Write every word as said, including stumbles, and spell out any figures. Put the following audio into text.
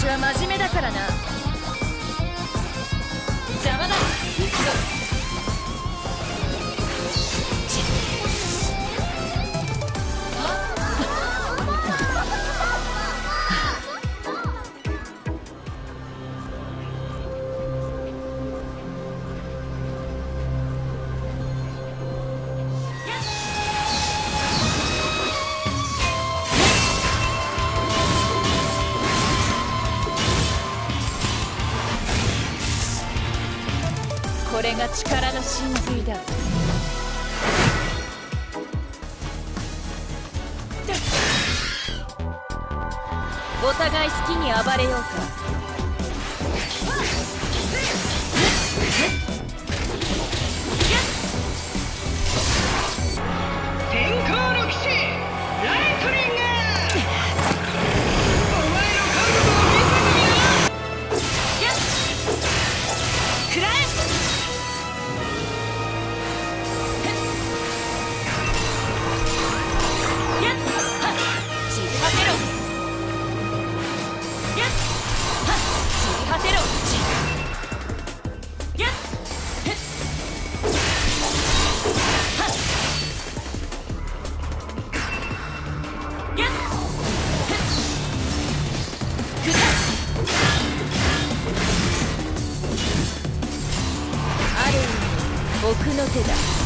は真面目だからな。邪魔だ。行くぞ。これが力の真髄だ。お互い好きに暴れようか。 天空の騎士ライトニング、お前の覚悟を見せてみろ。 食らえ。ある意味奥の手だ。